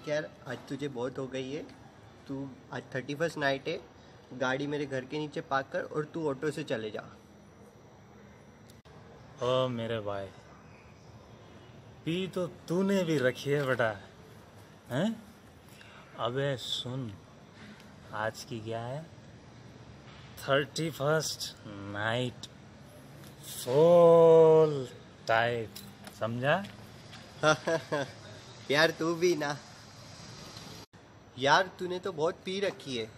देख यार, आज तुझे बहुत हो गई है। तू आज 31st नाइट है, गाड़ी मेरे घर के नीचे पार्क कर और तू ऑटो से चले जा। ओ मेरे भाई, पी तो तूने भी रखी है बेटा, हैं? अबे सुन, आज की क्या है? 31st नाइट, फुल टाइट, समझा? यार तू भी ना यार, तूने तो बहुत पी रखी है।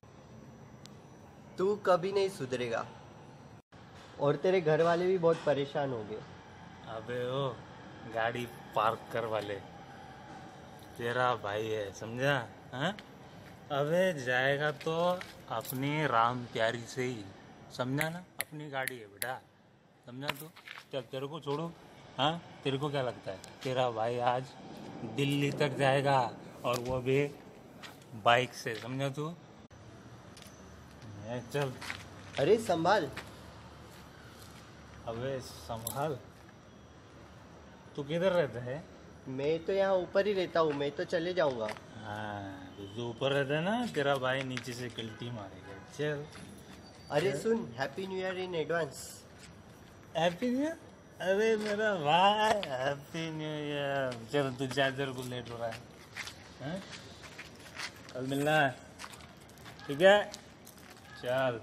तू कभी नहीं सुधरेगा और तेरे घर वाले भी बहुत परेशान होंगे। अबे ओ, गाड़ी पार्क कर वाले, तेरा भाई है, समझा? हैं? अबे जाएगा तो अपनी राम प्यारी से ही, समझा ना? अपनी गाड़ी है बेटा, समझा? तू चल, तेरे को छोड़ो। हाँ, तेरे को क्या लगता है तेरा भाई आज दिल्ली तक जाएगा, और वो भी बाइक से, समझा तू? चल। अरे संभाल। अबे संभाल, तू किधर रहता है? मैं तो यहाँ ऊपर ही रहता हूँ, मैं तो चले जाऊँगा। हाँ, तो जो ऊपर रहता है ना, तेरा भाई नीचे से कल्टी मारेगा। चल। अरे सुन, happy new year in advance. Happy new year? अरे मेरा भाई, हैप्पी न्यू ईयर। चल तू जा, तेरे को लेट हो रहा है, हैं? कल मिलना है, ठीक है? चल।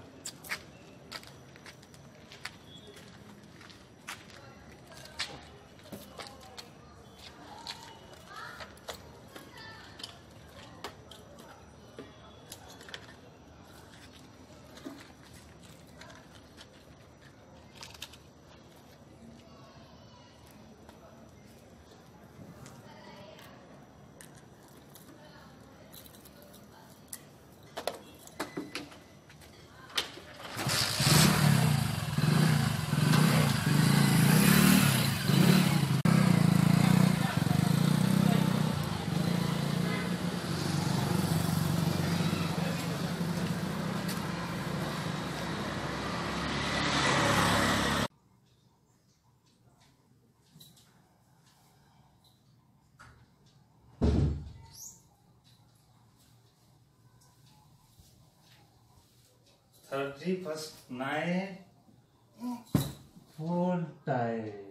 Thirty first night, full time.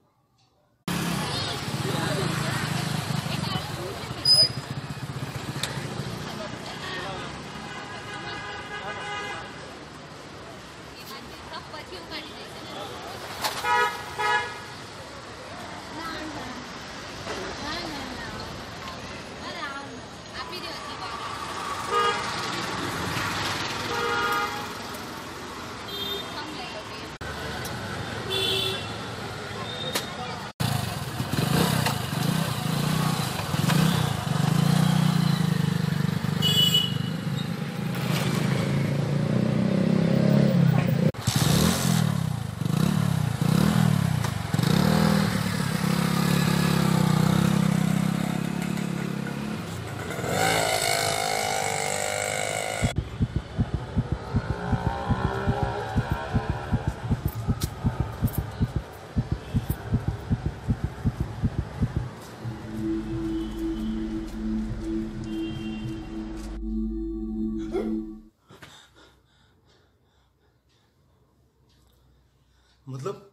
मतलब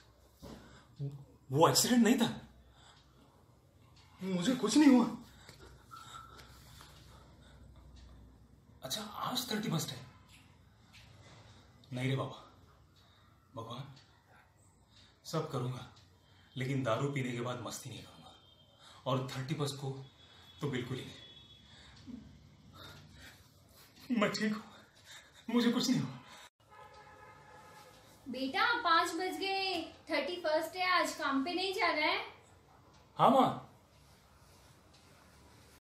वो एक्सीडेंट नहीं था? मुझे कुछ नहीं हुआ। अच्छा, आज 31st है? नहीं रे बाबा, भगवान, सब करूंगा लेकिन दारू पीने के बाद मस्ती नहीं करूंगा, और 31st को तो बिल्कुल ही नहीं। मैं ठीक हूं, मुझे कुछ नहीं हुआ। बेटा 5 बज गए, 31st है आज, काम पे नहीं जा रहा है? हाँ माँ,